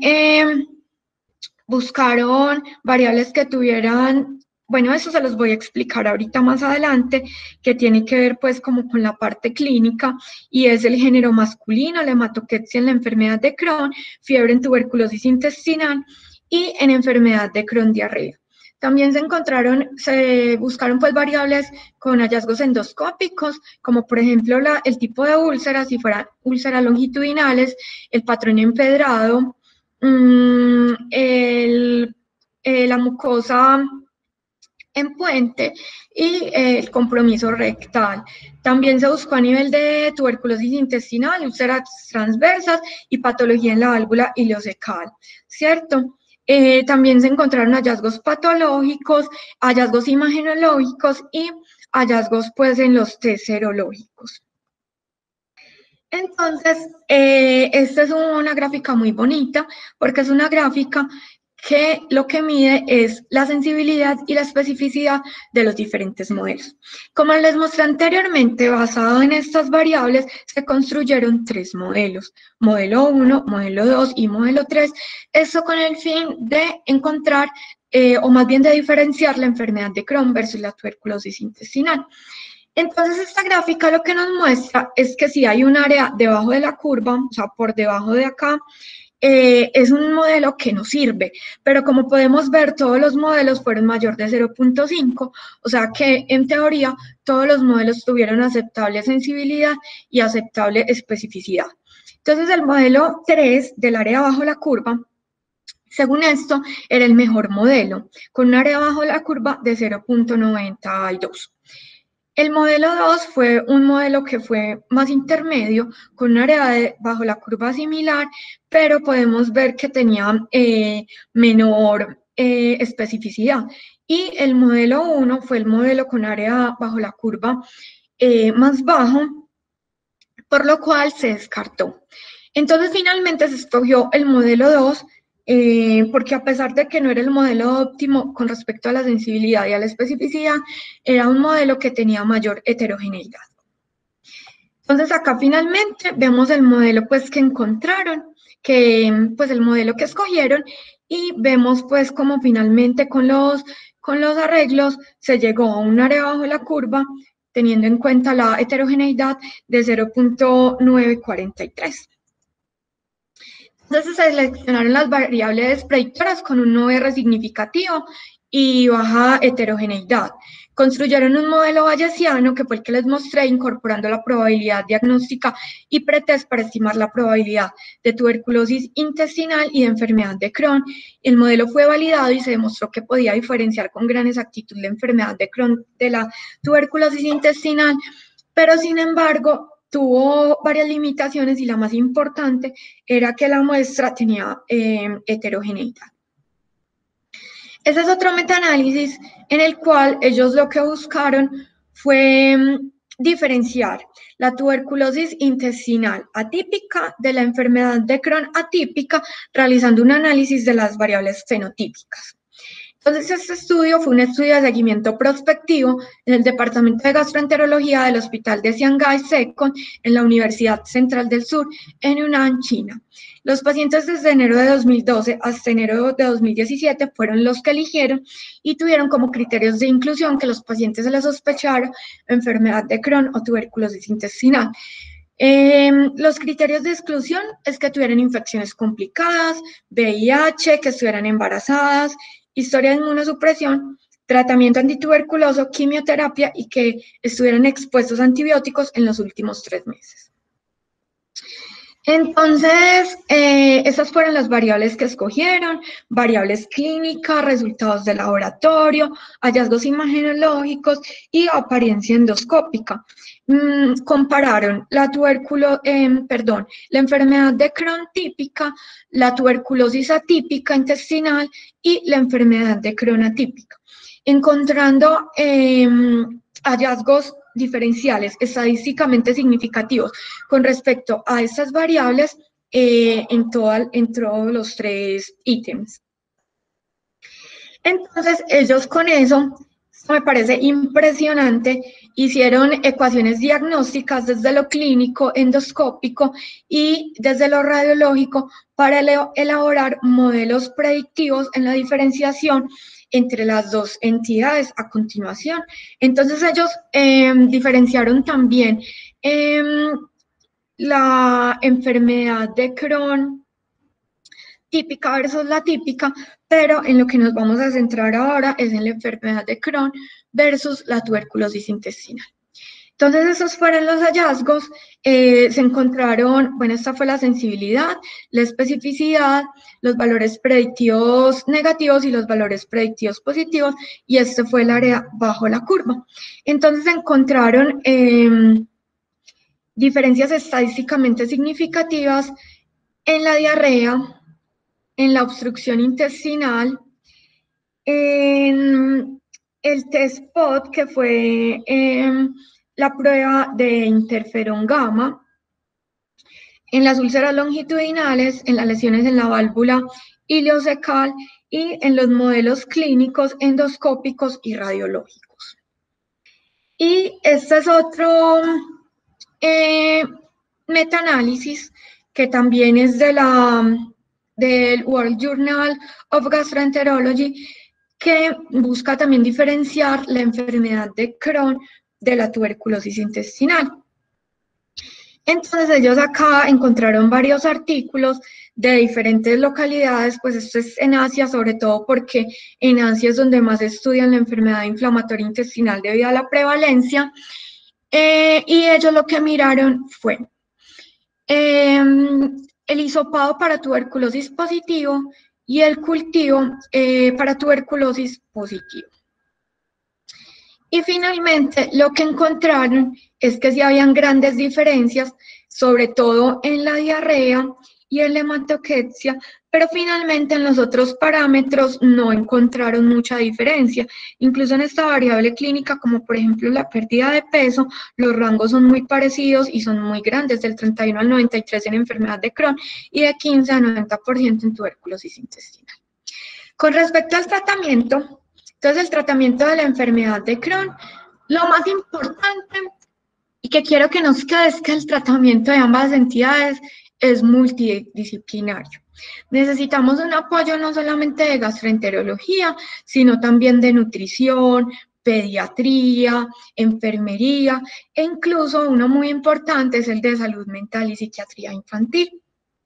buscaron variables que tuvieran, bueno, eso se los voy a explicar ahorita más adelante, que tiene que ver pues como con la parte clínica, y es el género masculino, la hematoquetsia en la enfermedad de Crohn, fiebre en tuberculosis intestinal y en enfermedad de Crohn diarrea. También se buscaron pues variables con hallazgos endoscópicos, como por ejemplo el tipo de úlceras, si fueran úlceras longitudinales, el patrón empedrado, la mucosa en puente y el compromiso rectal. También se buscó a nivel de tuberculosis intestinal, úlceras transversas y patología en la válvula ileocecal, ¿cierto? También se encontraron hallazgos patológicos, hallazgos imagenológicos y hallazgos pues en los test serológicos. Entonces, esta es una gráfica muy bonita porque es una gráfica que lo que mide es la sensibilidad y la especificidad de los diferentes modelos. Como les mostré anteriormente, basado en estas variables, se construyeron 3 modelos: modelo 1, modelo 2 y modelo 3, esto con el fin de encontrar, o más bien de diferenciar la enfermedad de Crohn versus la tuberculosis intestinal. Entonces, esta gráfica lo que nos muestra es que si hay un área debajo de la curva, o sea, por debajo de acá, es un modelo que no sirve, pero como podemos ver, todos los modelos fueron mayor de 0.5, o sea que en teoría todos los modelos tuvieron aceptable sensibilidad y aceptable especificidad. Entonces el modelo 3 del área bajo la curva, según esto, era el mejor modelo, con un área bajo la curva de 0.92. El modelo 2 fue un modelo que fue más intermedio, con un área bajo la curva similar, pero podemos ver que tenía menor especificidad. Y el modelo 1 fue el modelo con área bajo la curva más bajo, por lo cual se descartó. Entonces finalmente se escogió el modelo 2, porque a pesar de que no era el modelo óptimo con respecto a la sensibilidad y a la especificidad, era un modelo que tenía mayor heterogeneidad. Entonces acá finalmente vemos el modelo pues que encontraron, pues el modelo que escogieron, y vemos pues como finalmente con los arreglos se llegó a un área bajo la curva teniendo en cuenta la heterogeneidad de 0.943. Entonces se seleccionaron las variables predictoras con un OR significativo y baja heterogeneidad. Construyeron un modelo bayesiano, que fue el que les mostré, incorporando la probabilidad diagnóstica y pretest para estimar la probabilidad de tuberculosis intestinal y de enfermedad de Crohn. El modelo fue validado y se demostró que podía diferenciar con gran exactitud la enfermedad de Crohn de la tuberculosis intestinal, pero sin embargo tuvo varias limitaciones y la más importante era que la muestra tenía heterogeneidad. Ese es otro metaanálisis en el cual ellos lo que buscaron fue diferenciar la tuberculosis intestinal atípica de la enfermedad de Crohn atípica, realizando un análisis de las variables fenotípicas. Entonces, este estudio fue un estudio de seguimiento prospectivo en el Departamento de Gastroenterología del Hospital de Shanghái SECON en la Universidad Central del Sur, en Yunnan, China. Los pacientes desde enero de 2012 hasta enero de 2017 fueron los que eligieron y tuvieron como criterios de inclusión que los pacientes se les sospechara enfermedad de Crohn o tuberculosis intestinal. Los criterios de exclusión es que tuvieran infecciones complicadas, VIH, que estuvieran embarazadas, historia de inmunosupresión, tratamiento antituberculoso, quimioterapia y que estuvieran expuestos a antibióticos en los últimos 3 meses. Entonces, esas fueron las variables que escogieron: variables clínicas, resultados de laboratorio, hallazgos imagenológicos y apariencia endoscópica. Compararon la enfermedad de Crohn típica, la tuberculosis atípica intestinal y la enfermedad de Crohn atípica, encontrando hallazgos diferenciales estadísticamente significativos con respecto a estas variables en todos los 3 ítems. Entonces, ellos con eso, me parece impresionante, hicieron ecuaciones diagnósticas desde lo clínico, endoscópico y desde lo radiológico para elaborar modelos predictivos en la diferenciación entre las dos entidades a continuación. Entonces ellos diferenciaron también la enfermedad de Crohn típica versus la típica, pero en lo que nos vamos a centrar ahora es en la enfermedad de Crohn versus la tuberculosis intestinal. Entonces, esos fueron los hallazgos. Se encontraron, bueno, esta fue la sensibilidad, la especificidad, los valores predictivos negativos y los valores predictivos positivos, y este fue el área bajo la curva. Entonces, se encontraron diferencias estadísticamente significativas en la diarrea, en la obstrucción intestinal, en el test POT, que fue la prueba de interferón gamma, en las úlceras longitudinales, en las lesiones en la válvula ileocecal y en los modelos clínicos, endoscópicos y radiológicos. Y este es otro metaanálisis que también es del World Journal of Gastroenterology, que busca también diferenciar la enfermedad de Crohn de la tuberculosis intestinal. Entonces ellos acá encontraron varios artículos de diferentes localidades, pues esto es en Asia, sobre todo porque en Asia es donde más estudian la enfermedad inflamatoria intestinal debido a la prevalencia, y ellos lo que miraron fue el hisopado para tuberculosis positivo y el cultivo para tuberculosis positivo. Y finalmente lo que encontraron es que sí habían grandes diferencias, sobre todo en la diarrea y en la hematoquecia, pero finalmente en los otros parámetros no encontraron mucha diferencia. Incluso en esta variable clínica, como por ejemplo la pérdida de peso, los rangos son muy parecidos y son muy grandes, del 31 al 93 en enfermedad de Crohn y de 15 a 90% en tuberculosis intestinal. Con respecto al tratamiento, entonces el tratamiento de la enfermedad de Crohn, lo más importante y que quiero que nos quede es que el tratamiento de ambas entidades es multidisciplinario. Necesitamos un apoyo no solamente de gastroenterología, sino también de nutrición, pediatría, enfermería e incluso uno muy importante es el de salud mental y psiquiatría infantil.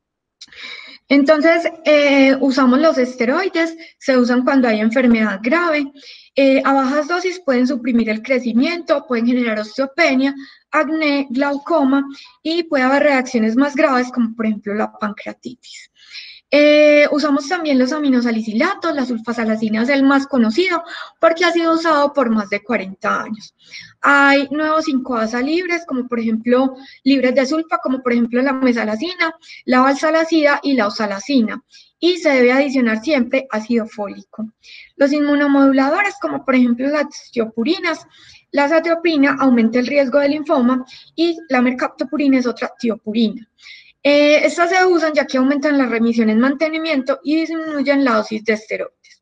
Entonces, usamos los esteroides, se usan cuando hay enfermedad grave. A bajas dosis pueden suprimir el crecimiento, pueden generar osteopenia, acné, glaucoma y puede haber reacciones más graves como por ejemplo la pancreatitis. Usamos también los aminosalicilatos, la sulfasalacina es el más conocido porque ha sido usado por más de 40 años. Hay nuevos 5-ASA libres, como por ejemplo, libres de sulfa, como por ejemplo la mesalacina, la valsalacida y la osalacina. Y se debe adicionar siempre ácido fólico. Los inmunomoduladores, como por ejemplo las tiopurinas, la azathioprina aumenta el riesgo de linfoma y la mercaptopurina es otra tiopurina. Estas se usan ya que aumentan la remisión en mantenimiento y disminuyen la dosis de esteroides.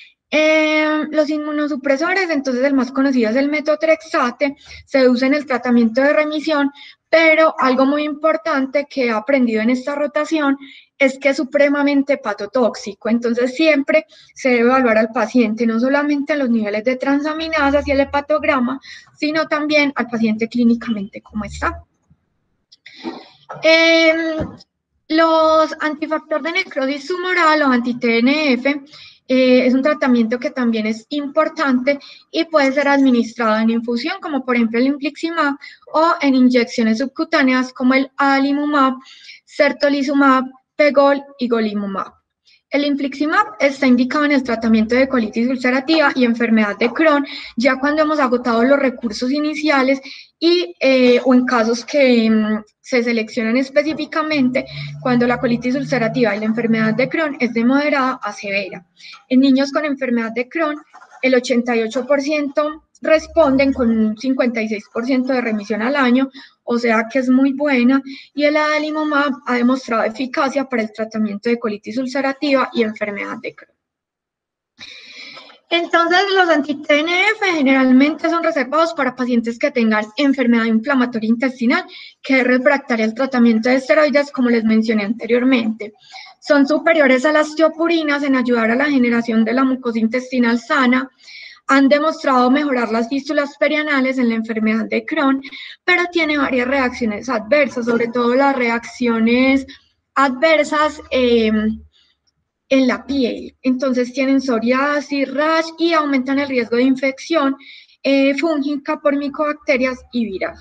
Los inmunosupresores, entonces el más conocido es el metotrexate, se usa en el tratamiento de remisión, pero algo muy importante que he aprendido en esta rotación es que es supremamente hepatotóxico, entonces siempre se debe evaluar al paciente, no solamente a los niveles de transaminasas y el hepatograma, sino también al paciente clínicamente cómo está. Los antifactor de necrosis tumoral o anti-TNF es un tratamiento que también es importante y puede ser administrado en infusión, como por ejemplo el infliximab, o en inyecciones subcutáneas como el adalimumab, certolizumab, pegol y golimumab. El infliximab está indicado en el tratamiento de colitis ulcerativa y enfermedad de Crohn, ya cuando hemos agotado los recursos iniciales y, o en casos que se seleccionan específicamente cuando la colitis ulcerativa y la enfermedad de Crohn es de moderada a severa. En niños con enfermedad de Crohn, el 88% responden con un 56% de remisión al año, o sea que es muy buena, y el adalimumab ha demostrado eficacia para el tratamiento de colitis ulcerativa y enfermedad de Crohn. Entonces, los anti-TNF generalmente son recetados para pacientes que tengan enfermedad inflamatoria intestinal, que es refractaria al tratamiento de esteroides, como les mencioné anteriormente. Son superiores a las tiopurinas en ayudar a la generación de la mucosa intestinal sana, han demostrado mejorar las fístulas perianales en la enfermedad de Crohn, pero tiene varias reacciones adversas, sobre todo las reacciones adversas en la piel. Entonces tienen psoriasis, rash y aumentan el riesgo de infección fúngica por micobacterias y viral.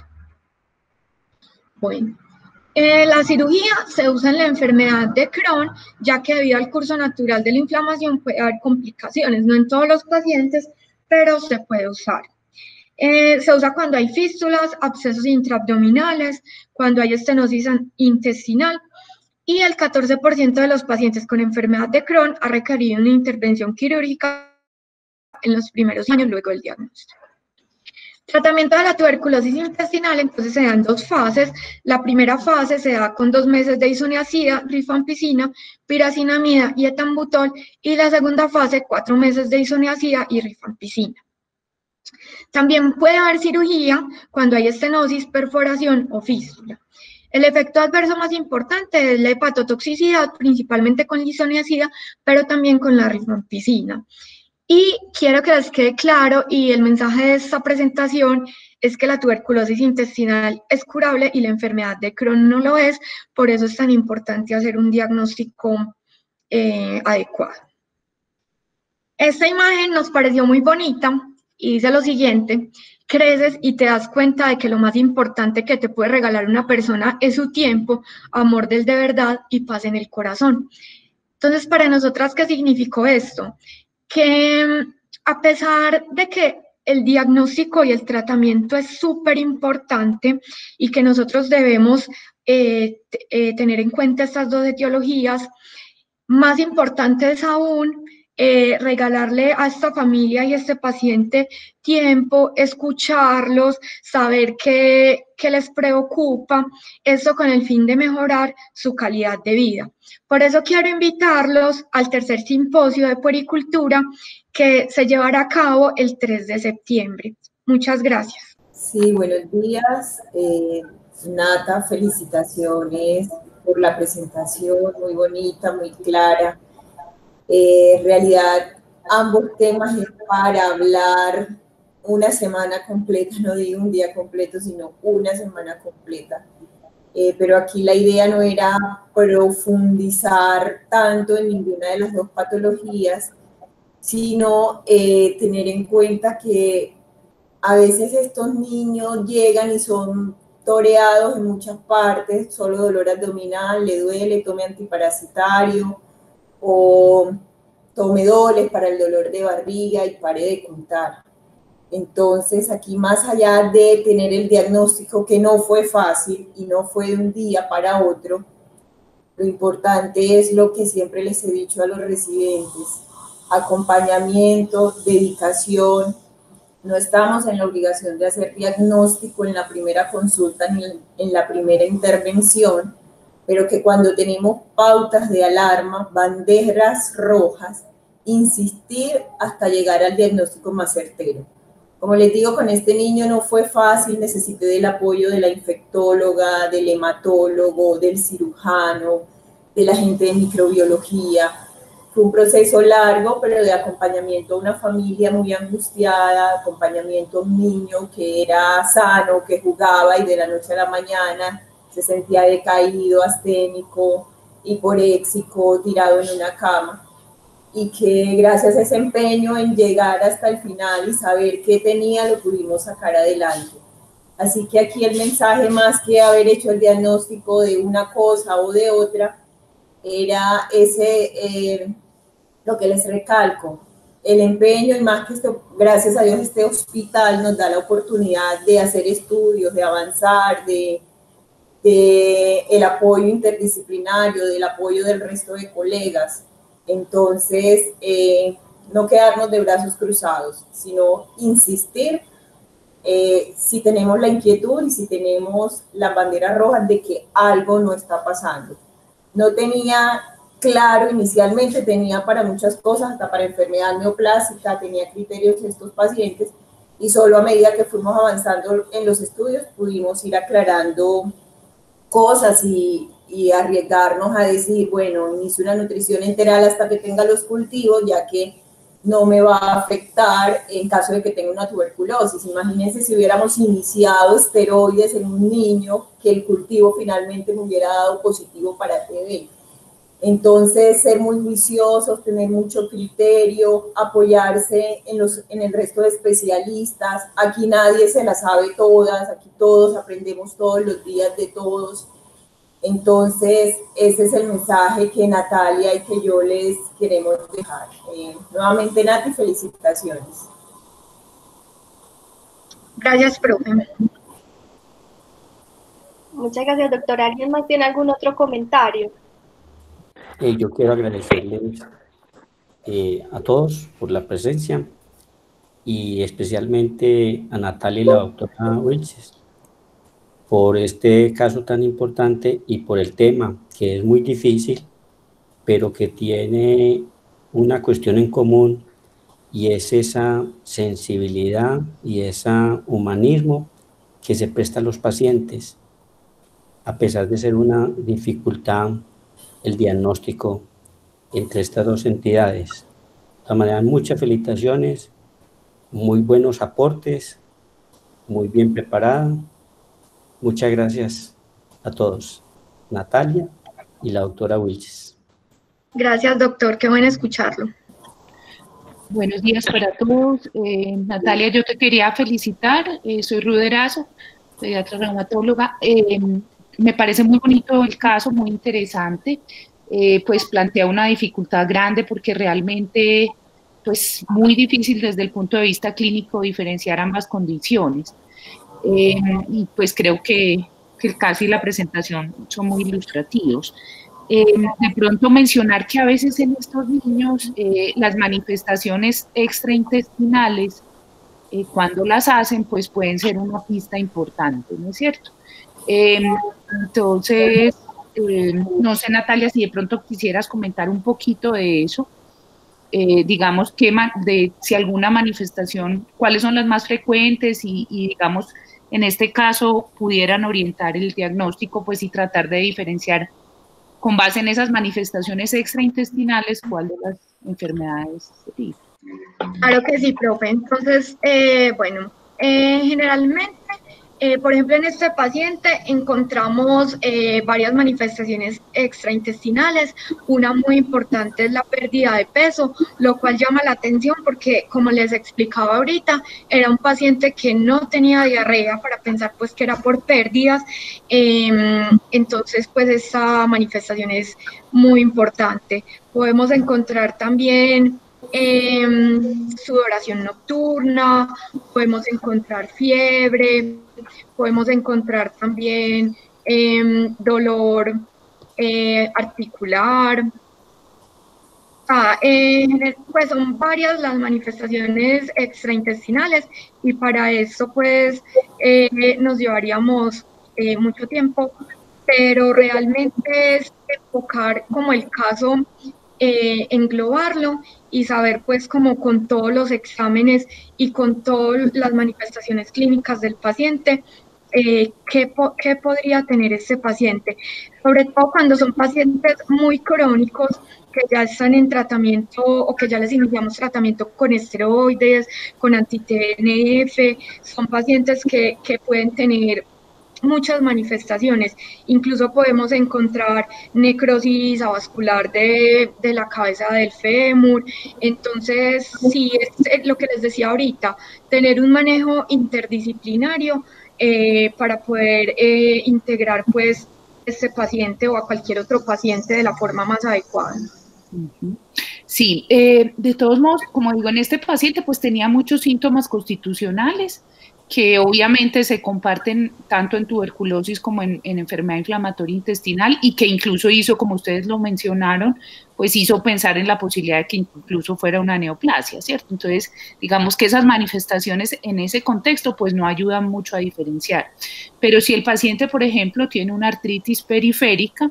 Bueno. La cirugía se usa en la enfermedad de Crohn, ya que debido al curso natural de la inflamación puede haber complicaciones, no en todos los pacientes, pero se puede usar. Se usa cuando hay fístulas, abscesos intraabdominales, cuando hay estenosis intestinal, y el 14% de los pacientes con enfermedad de Crohn ha requerido una intervención quirúrgica en los primeros años luego del diagnóstico. Tratamiento de la tuberculosis intestinal, entonces se dan dos fases. La primera fase se da con 2 meses de isoniazida, rifampicina, pirazinamida y etambutol, y la segunda fase 4 meses de isoniazida y rifampicina. También puede haber cirugía cuando hay estenosis, perforación o fístula. El efecto adverso más importante es la hepatotoxicidad, principalmente con la isoniazida, pero también con la rifampicina. Y quiero que les quede claro, y el mensaje de esta presentación es que la tuberculosis intestinal es curable y la enfermedad de Crohn no lo es, por eso es tan importante hacer un diagnóstico adecuado. Esta imagen nos pareció muy bonita y dice lo siguiente: creces y te das cuenta de que lo más importante que te puede regalar una persona es su tiempo, amor del de verdad y paz en el corazón. Entonces, para nosotras, ¿qué significó esto? Que a pesar de que el diagnóstico y el tratamiento es súper importante y que nosotros debemos tener en cuenta estas dos etiologías, más importante es aún regalarle a esta familia y a este paciente tiempo, escucharlos, saber qué les preocupa, esto con el fin de mejorar su calidad de vida. Por eso quiero invitarlos al tercer simposio de puericultura que se llevará a cabo el 3 de septiembre. Muchas gracias. Sí, buenos días. Nata, felicitaciones por la presentación, muy bonita, muy clara. En realidad, ambos temas es para hablar una semana completa, no digo un día completo, sino una semana completa. Pero aquí la idea no era profundizar tanto en ninguna de las dos patologías, sino tener en cuenta que a veces estos niños llegan y son toreados en muchas partes, solo dolor abdominal, le duele, tome antiparasitario o tome doles para el dolor de barriga y pare de contar. Entonces, aquí más allá de tener el diagnóstico, que no fue fácil y no fue de un día para otro, lo importante es lo que siempre les he dicho a los residentes: acompañamiento, dedicación. No estamos en la obligación de hacer diagnóstico en la primera consulta ni en la primera intervención, pero que cuando tenemos pautas de alarma, banderas rojas, insistir hasta llegar al diagnóstico más certero. Como les digo, con este niño no fue fácil, necesité del apoyo de la infectóloga, del hematólogo, del cirujano, de la gente de microbiología. Fue un proceso largo, pero de acompañamiento a una familia muy angustiada, acompañamiento a un niño que era sano, que jugaba y de la noche a la mañana se sentía decaído, asténico, hiporéxico, tirado en una cama. Y que gracias a ese empeño en llegar hasta el final y saber qué tenía, lo pudimos sacar adelante. Así que aquí el mensaje, más que haber hecho el diagnóstico de una cosa o de otra, era lo que les recalco, el empeño, y más que esto, gracias a Dios este hospital nos da la oportunidad de hacer estudios, de avanzar, de el apoyo interdisciplinario, del apoyo del resto de colegas. Entonces, no quedarnos de brazos cruzados, sino insistir si tenemos la inquietud y si tenemos las banderas rojas de que algo no está pasando. No tenía claro inicialmente, tenía para muchas cosas, hasta para enfermedad neoplásica, tenía criterios de estos pacientes, y solo a medida que fuimos avanzando en los estudios pudimos ir aclarando cosas y arriesgarnos a decir, bueno, inicio una nutrición enteral hasta que tenga los cultivos, ya que no me va a afectar en caso de que tenga una tuberculosis. Imagínense si hubiéramos iniciado esteroides en un niño, que el cultivo finalmente me hubiera dado positivo para TB. Entonces, ser muy juiciosos, tener mucho criterio, apoyarse en el resto de especialistas. Aquí nadie se las sabe todas, aquí todos aprendemos todos los días de todos. Entonces, ese es el mensaje que Natalia y que yo les queremos dejar. Nuevamente, Nati, felicitaciones. Gracias, profe. Muchas gracias, doctora. ¿Alguien más tiene algún otro comentario? Yo quiero agradecerles a todos por la presencia y especialmente a Natalia y la doctora Wilches por este caso tan importante y por el tema, que es muy difícil, pero que tiene una cuestión en común, y es esa sensibilidad y ese humanismo que se presta a los pacientes, a pesar de ser una dificultad el diagnóstico entre estas dos entidades. todas maneras, muchas felicitaciones, muy buenos aportes, muy bien preparada. Muchas gracias a todos. Natalia y la doctora Wilches. Gracias, doctor. Qué bueno escucharlo. Buenos días para todos. Natalia, yo te quería felicitar. Soy Ruderazo, pediatra reumatóloga. Me parece muy bonito el caso, muy interesante. Pues plantea una dificultad grande porque realmente, pues muy difícil desde el punto de vista clínico diferenciar ambas condiciones. Y pues creo que el caso y la presentación son muy ilustrativos. De pronto mencionar que a veces en estos niños las manifestaciones extraintestinales, cuando las hacen, pues pueden ser una pista importante, ¿no es cierto? Entonces, no sé, Natalia, si de pronto quisieras comentar un poquito de eso, digamos, si alguna manifestación, cuáles son las más frecuentes y digamos, en este caso, pudieran orientar el diagnóstico, pues y tratar de diferenciar con base en esas manifestaciones extraintestinales, ¿cuál de las enfermedades sería? Claro que sí, profe. Entonces, bueno, generalmente, por ejemplo, en este paciente encontramos varias manifestaciones extraintestinales. Una muy importante es la pérdida de peso, lo cual llama la atención porque, como les explicaba ahorita, era un paciente que no tenía diarrea, para pensar pues que era por pérdidas. Entonces, pues esta manifestación es muy importante. Podemos encontrar también sudoración nocturna, podemos encontrar fiebre, podemos encontrar también dolor articular. Pues son varias las manifestaciones extraintestinales y para eso pues nos llevaríamos mucho tiempo, pero realmente es enfocar como el caso, englobarlo y saber pues como con todos los exámenes y con todas las manifestaciones clínicas del paciente, qué podría tener este paciente, sobre todo cuando son pacientes muy crónicos que ya están en tratamiento o que ya les iniciamos tratamiento con esteroides, con anti-TNF, son pacientes que pueden tener muchas manifestaciones, incluso podemos encontrar necrosis avascular de la cabeza del fémur. Entonces, sí, es lo que les decía ahorita, tener un manejo interdisciplinario para poder integrar pues este paciente o a cualquier otro paciente de la forma más adecuada. Sí, de todos modos, como digo, en este paciente pues tenía muchos síntomas constitucionales que obviamente se comparten tanto en tuberculosis como en enfermedad inflamatoria intestinal y que incluso hizo, como ustedes lo mencionaron, pues hizo pensar en la posibilidad de que incluso fuera una neoplasia, ¿cierto? Entonces, digamos que esas manifestaciones en ese contexto pues no ayudan mucho a diferenciar. Pero si el paciente, por ejemplo, tiene una artritis periférica,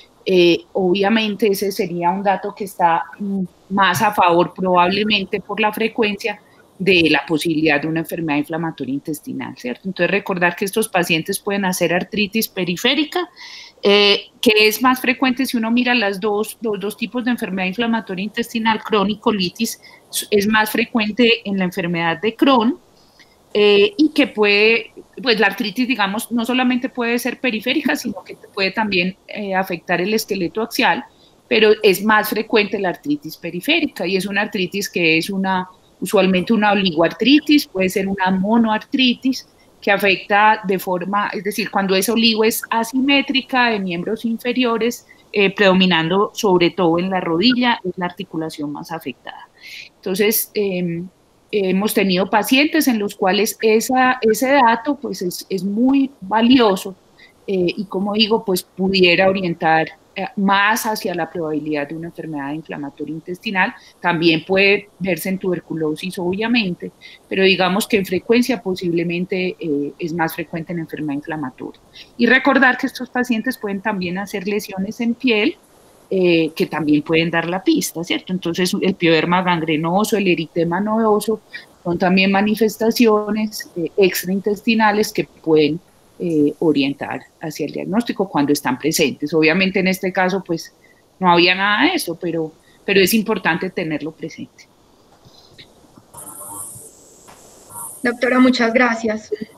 obviamente ese sería un dato que está más a favor probablemente por la frecuencia de la posibilidad de una enfermedad inflamatoria intestinal, ¿cierto? Entonces recordar que estos pacientes pueden hacer artritis periférica, que es más frecuente si uno mira los dos tipos de enfermedad inflamatoria intestinal, Crohn y colitis, es más frecuente en la enfermedad de Crohn, y que puede, pues la artritis, digamos, no solamente puede ser periférica, sino que puede también afectar el esqueleto axial, pero es más frecuente la artritis periférica y es una artritis que es usualmente una oligoartritis, puede ser una monoartritis que afecta de forma, es decir, cuando ese oligo es asimétrica de miembros inferiores, predominando sobre todo en la rodilla, es la articulación más afectada. Entonces, hemos tenido pacientes en los cuales ese dato pues es muy valioso y como digo, pues pudiera orientar más hacia la probabilidad de una enfermedad inflamatoria intestinal. También puede verse en tuberculosis, obviamente, pero digamos que en frecuencia posiblemente es más frecuente en enfermedad inflamatoria. Y recordar que estos pacientes pueden también hacer lesiones en piel, que también pueden dar la pista, ¿cierto? Entonces, el pioderma gangrenoso, el eritema nodoso, son también manifestaciones extraintestinales que pueden orientar hacia el diagnóstico cuando están presentes. Obviamente, en este caso, pues, no había nada de eso, pero es importante tenerlo presente. Doctora, muchas gracias.